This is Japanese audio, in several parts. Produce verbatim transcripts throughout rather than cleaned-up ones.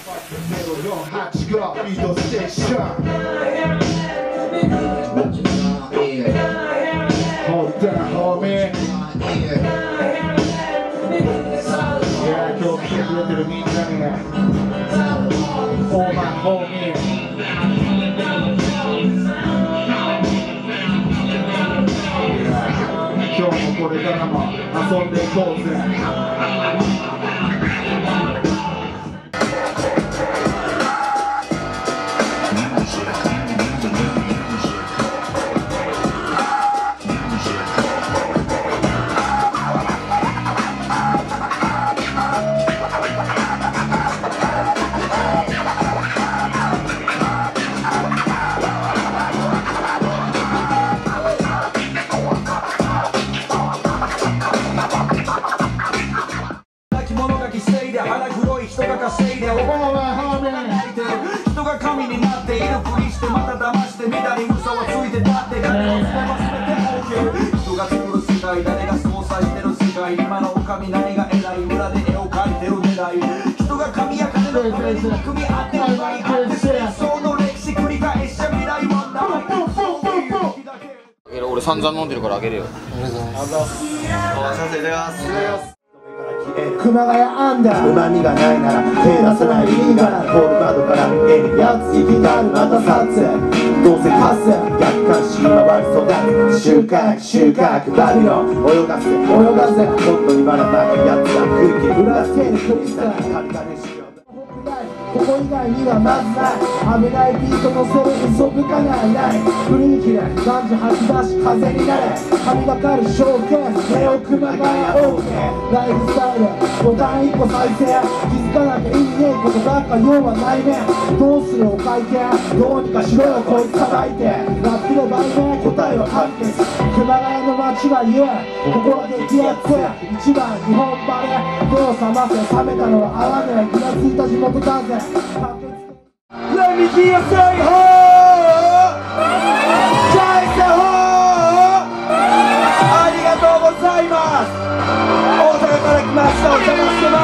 ゼロよんはちごビートステーションホッダーホーミーいや今日来てくれてるみんなにオーマンホーミー今日もこれからも遊んでいこうぜ人が神になっているふりしてまた騙してみたり嘘はついてたって誰が全て OK 人が作る世界誰が操作してる世界今の神何が偉い裏で絵を描いてる狙い人が神や金のために組み合って奪い合って戦争の歴史繰り返しちゃ未来はない俺散々飲んでるからあげるよ。 ありがとうございます。あ、先生いただきます。 熊谷アンダー旨味がないなら手出さないリーガラポール窓から見えるやつ息があるまた撮影どうせカス逆監視回り育つ収穫収穫バビロン泳がせ泳がせ本当にバラバラやつは空気裏付けるクリスタルカリカリしようここ以外にはまずない危ないビートのせる嘘深がない雰囲気で男女吐き出し風になれ神がかるショーケース目を熊谷 OK ライフスタイルボタンいっこ再生気づかなきゃ意味ねえことばっか要は内面どうするお会計どうにかしろよこいつ叩いてラップで売名答えは解決熊谷の街が言うここは激アツ一番日本バレー目を覚ませ冷めたのは合わねえ気がついた地元だぜLet me hear you say ho! Say ho! ありがとうございます大阪から来ましたお邪魔して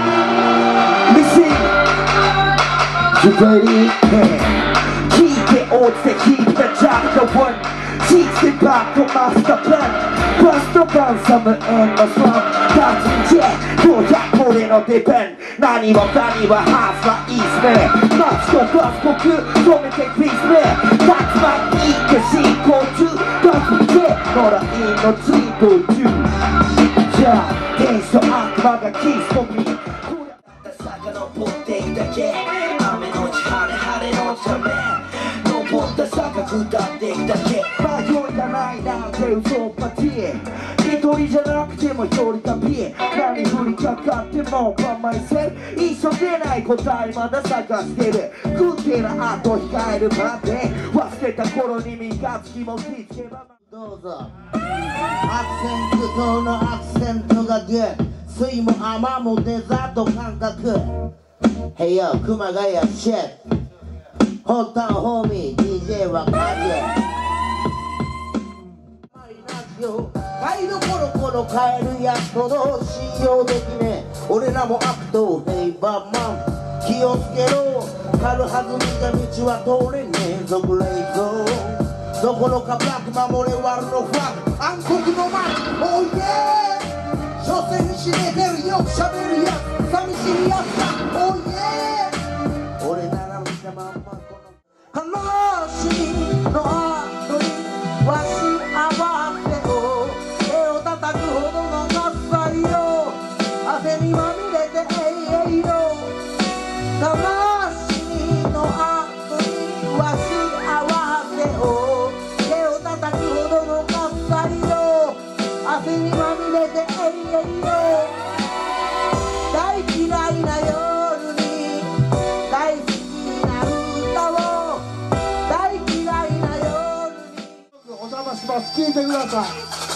ます Listen! You ready? Keep it all to keep the job going Teach it back to master plan Bust the bounce summer and the slump 立ちんじどうや俺の出番何は何はハーフはいいっすねマツコガス僕止めてピースね夏場いいか進行中ガスで野良インのツイート中じゃあ天使と悪魔がキスコピーこれ遡っていたけ雨のち晴れ晴れのため登った坂下っていたけ迷いがないなんて嘘パティ一人じゃなくても一人旅何振りかかっても構いせる一緒でない答えまだ探してるグッテな後控えるまで忘れた頃に三日月もつけばどうぞアクセントとのアクセントがグッ水も甘もデザート感覚 Hey yo 熊谷シェフホッタンホーミー ディージェー は影買いどころころ買えるやつほど信用できねえ俺らも悪党ヘイバーマン気をつけろ軽はずみじゃ道は通れねえぞグレイゾーンどころかブラック守れワルのフラグ暗黒のマンおいで所詮ひしめてるよくしゃべるやつ寂しいやつだおいで俺なら見たまんまこの話の後にわし合わせを手を叩くほどの喝采よ汗にまみれてえいえいよ魂の後にわし合わせを手を叩くほどの喝采よ汗にまみれてえいえいよ大嫌いな夜に大好きな歌を大嫌いな夜にお邪魔します聞いてください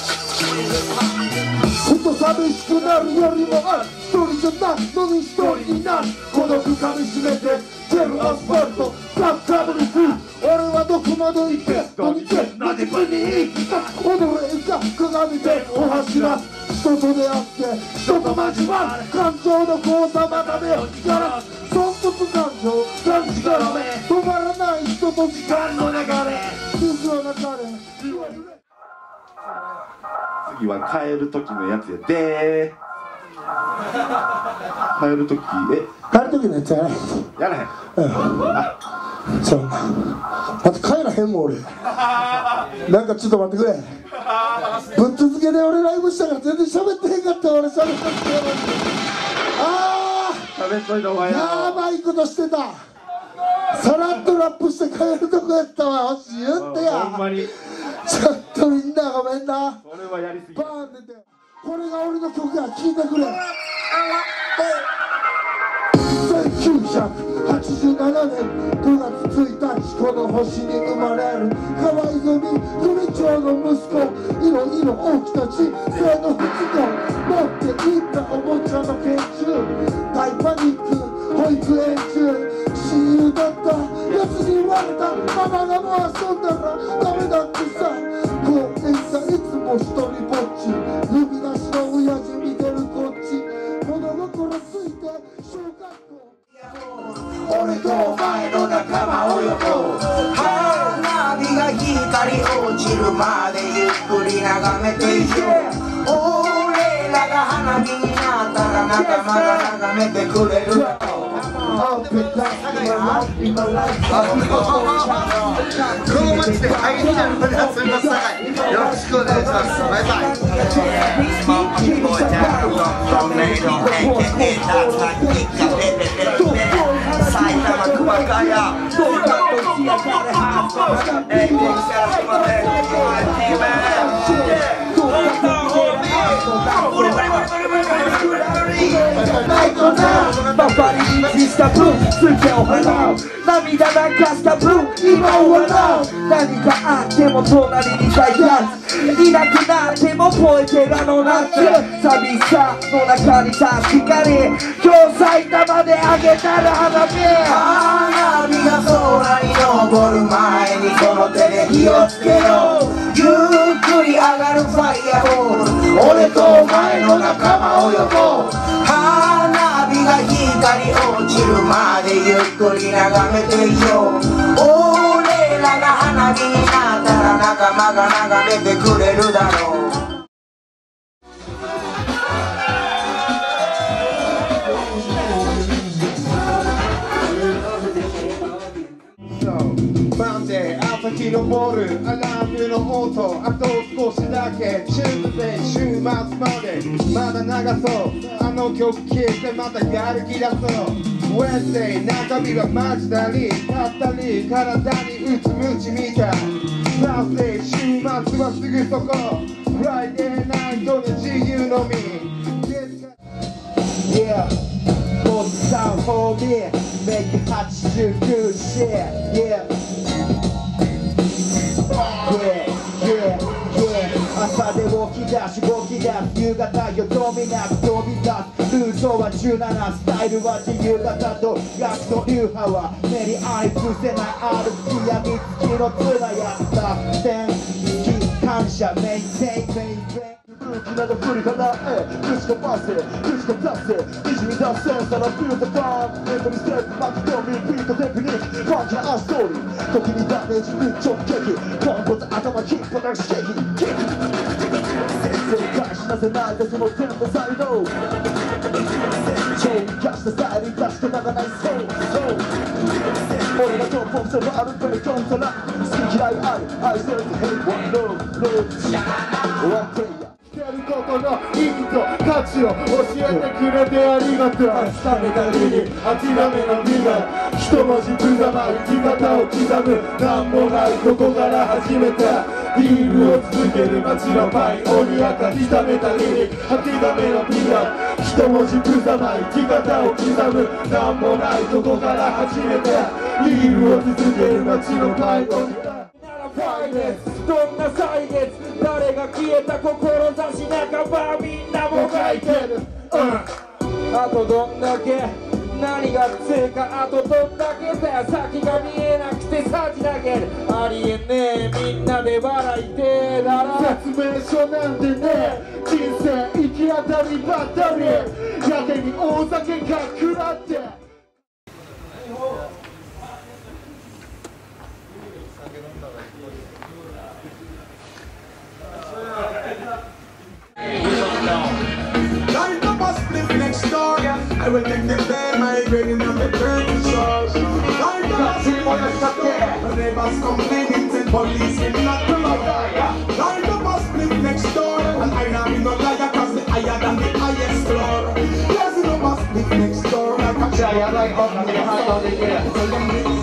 ふと寂しくなるよりもある一人じゃないのに一人になる孤独かみしめて出るアスファルトバッカブルフー俺はどこまで行け何で何分に生きた踊れ歌鏡でお柱人と出会って人と交わる感情の交差また目を光らす尊つ感情感じからね止まらない人と時間の流れ水の流れ次は帰る時のやつやでー帰る時え帰る時のやつやらへんやらへんうんそうまた帰らへんもん俺なんかちょっと待ってくれぶっ続けで俺ライブしたから全然喋ってへんかった俺喋ったってああ喋っといた方がいいやばいことしてたさらっとラップして帰るとこやったわよし言ってやほんまにちょっとみんなごめんなそれはやりすぎバーン出てこれが俺の曲や聴いてくれせんきゅうひゃくはちじゅうななねんごがつついたちこの星に生まれる河合組組長の息子いろいろ起きた人生の不都合持っていったおもちゃの拳銃大パニック保育園中親友だったやつに言われたママがもう遊んだらダメだってさ公園がいつも一人ぼっち指なしの親父見てるこっち物心ついて小学校俺とお前の仲間を呼ぼう花火が光落ちるまでゆっくり眺めていよう俺らが花火になったら仲間が眺めてくれるよこの街でアイデアの夏のさかいよろしくお願いしますバイバイ Smoking boy down from Tornado A K A 中にかベベベベ埼玉熊谷東京とシアターでハーフエイティーセラスまで言われていますバファリにチした分全てを払う涙流した分今はな何かあっても隣にいたやついなくなってもポエテラの夏寂しさの中に確かに今日埼玉であげたら花火花火が空に昇る前にこの手で火をつけようゆっくり上がるファイヤーボール俺とお前の仲間を呼ぼう花火が光落ちるまでゆっくり眺めていよう俺らが花火になったら仲間が眺めてくれるだろう朝日のボールアラームの音あと少しだけ中で週末までまだ流そうあの曲聴いてまたやる気出そう Wednesday 中身はマジだりたったり体に打つムチみたい Thursday 週末はすぐそこ Friday ナイトで自由のみ Yeah Put down for me Make itはちじゅうきゅう shit Yeah Yeah, yeah, yeah 朝で動き出し動き出す夕方よどみなく飛び出すルートはじゅうななスタイルは自由形とガスの流派は目に愛伏せない歩きやみつきの綱やった天気感謝メインテインメインテイン空気など振りかなえ口のパス口の出せにじみ出せさらビュートダウンエントリーステップ巻き込みリピートテクニックファンキーなストーリー時にダメージに直撃ポンコツ頭キックポタクシェイキキック先生返しなせないでその天の才能超生かしたスタイル生かして長ないそうそう俺らとポンセルあるベリコンサラ好き嫌いある愛せるとヘイワンローローワンプレイヤーやることの意義と価値を教えてくれてありがとう諦めたりに諦めの未来一文字ぶざまる生き方を刻むなんもないここから始めたビールを続ける街のパイオニアか刻めたりに諦めの未来一文字ぶざまる生き方を刻むなんもないここから始めたビールを続ける街のパイオニアどんな歳月誰が消えた志半ばみんなも書いてる、うん、あとどんだけ何が強いかあとどんだけだよ先が見えなくてさじ投げるありえねえみんなで笑いてえだろ説明書なんてね人生行き当たりばったりやけに大酒が食らって will take them there, migrating on the dirty shores. Nine dollars in my pocket. Neighbors complaining, tell police we not to die. Nine dollars split next door, and I now be no liar, cause the higher than the highest floor. Yes, you know, split next door, like a giant, like up in the high of the air.